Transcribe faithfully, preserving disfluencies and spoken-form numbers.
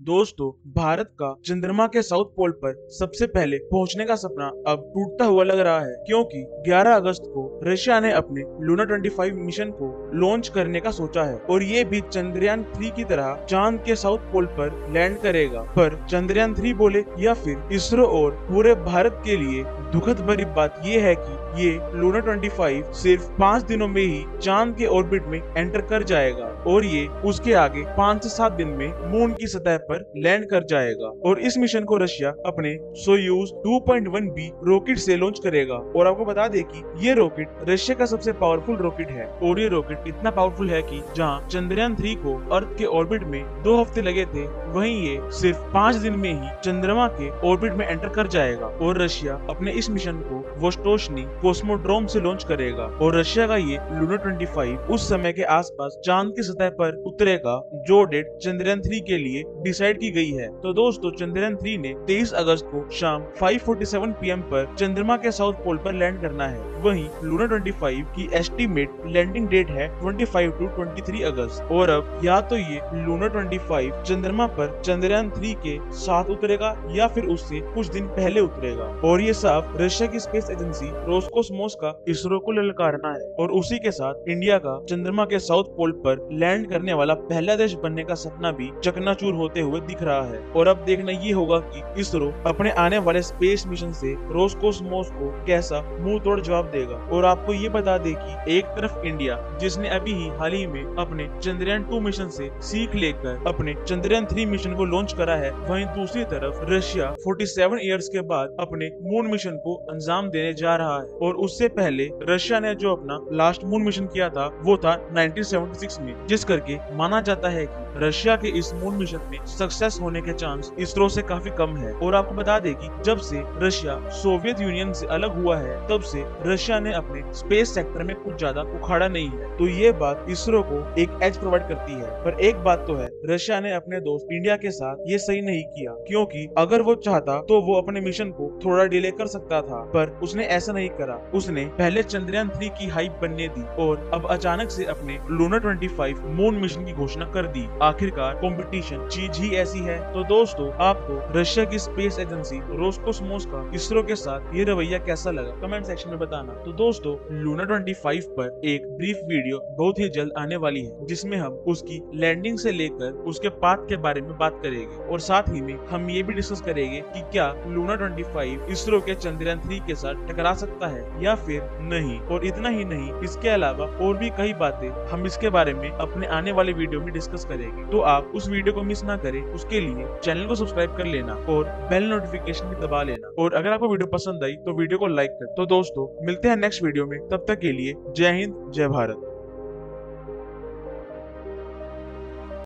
दोस्तों, भारत का चंद्रमा के साउथ पोल पर सबसे पहले पहुंचने का सपना अब टूटता हुआ लग रहा है, क्योंकि ग्यारह अगस्त को रशिया ने अपने लूना पच्चीस मिशन को लॉन्च करने का सोचा है और ये भी चंद्रयान थ्री की तरह चांद के साउथ पोल पर लैंड करेगा। पर चंद्रयान थ्री बोले या फिर इसरो और पूरे भारत के लिए दुखद भरी बात ये है कि ये लूना पच्चीस सिर्फ पाँच दिनों में ही चांद के ऑर्बिट में एंटर कर जाएगा और ये उसके आगे पाँच से सात दिन में मून की सतह पर लैंड कर जाएगा। और इस मिशन को रशिया अपने Soyuz two point one B rocket से लॉन्च करेगा। और आपको बता दें कि ये रॉकेट रशिया का सबसे पावरफुल रॉकेट है और ये रॉकेट इतना पावरफुल है कि जहां चंद्रयान थ्री को अर्थ के ऑर्बिट में दो हफ्ते लगे थे, वहीं ये सिर्फ पाँच दिन में ही चंद्रमा के ऑर्बिट में एंटर कर जाएगा। और रशिया अपने इस मिशन को वोस्टोशनी कॉस्मोड्रोम से लॉन्च करेगा और रशिया का ये लूना पच्चीस उस समय के आसपास चांद की सतह पर उतरेगा जो डेट चंद्रयान थ्री के लिए डिसाइड की गई है। तो दोस्तों, चंद्रयान थ्री ने तेईस अगस्त को शाम पाँच सैंतालीस पी एम पर चंद्रमा के साउथ पोल पर लैंड करना है। वहीं लूना पच्चीस की एस्टिमेट लैंडिंग डेट है पच्चीस टू तेईस अगस्त। और अब या तो ये लूना पच्चीस चंद्रमा पर चंद्रयान थ्री के साथ उतरेगा या फिर उससे कुछ दिन पहले उतरेगा। और ये साफ रशिया की स्पेस एजेंसी रोस्कोसमोस का इसरो को ललकारना है और उसी के साथ इंडिया का चंद्रमा के साउथ पोल पर लैंड करने वाला पहला देश बनने का सपना भी चकनाचूर होते हुए दिख रहा है। और अब देखना ये होगा कि इसरो अपने आने वाले स्पेस मिशन से रोस्कोसमोस को कैसा मुंह तोड़ जवाब देगा। और आपको ये बता दे कि एक तरफ इंडिया, जिसने अभी ही हाल ही में अपने चंद्रयान टू मिशन से सीख लेकर अपने चंद्रयान थ्री मिशन को लॉन्च करा है, वहीं दूसरी तरफ रशिया सैंतालीस इयर्स के बाद अपने मून मिशन को अंजाम देने जा रहा है। और उससे पहले रशिया ने जो अपना लास्ट मून मिशन किया था वो था नाइनटीन सेवेंटी सिक्स में, जिस करके माना जाता है कि रशिया के इस मून मिशन में सक्सेस होने के चांस इसरो से काफी कम है। और आपको बता दें कि जब से रशिया सोवियत यूनियन से अलग हुआ है, तब से रशिया ने अपने स्पेस सेक्टर में कुछ ज्यादा उखाड़ा नहीं है। तो ये बात इसरो को एक एज प्रोवाइड करती है। पर एक बात तो है, रशिया ने अपने दोस्त इंडिया के साथ ये सही नहीं किया, क्योंकि अगर वो चाहता तो वो अपने मिशन को थोड़ा डिले कर सकता था, पर उसने ऐसा नहीं करा। उसने पहले चंद्रयान थ्री की हाइप बनने दी और अब अचानक से अपने लूना पच्चीस मून मिशन की घोषणा कर दी। आखिरकार कंपटीशन चीज ही ऐसी है। तो दोस्तों, आपको रशिया की स्पेस एजेंसी रोस्कोसमोस का इसरो के साथ ये रवैया कैसा लगा, कमेंट सेक्शन में बताना। तो दोस्तों, लूना पच्चीस पर एक ब्रीफ वीडियो बहुत ही जल्द आने वाली है, जिसमें हम उसकी लैंडिंग से लेकर उसके पाथ के बारे में बात करेंगे और साथ ही में हम ये भी डिस्कस करेंगे कि क्या लूना पच्चीस इसरो के चंद्रयान थ्री के साथ टकरा सकता है या फिर नहीं। और इतना ही नहीं, इसके अलावा और भी कई बातें हम इसके बारे में अपने आने वाले वीडियो में डिस्कस करेंगे। तो आप उस वीडियो को मिस ना करें, उसके लिए चैनल को सब्सक्राइब कर लेना और बेल नोटिफिकेशन भी दबा लेना। और अगर आपको वीडियो पसंद आई तो वीडियो को लाइक कर। तो दोस्तों, मिलते हैं नेक्स्ट वीडियो में, तब तक के लिए जय हिंद, जय भारत।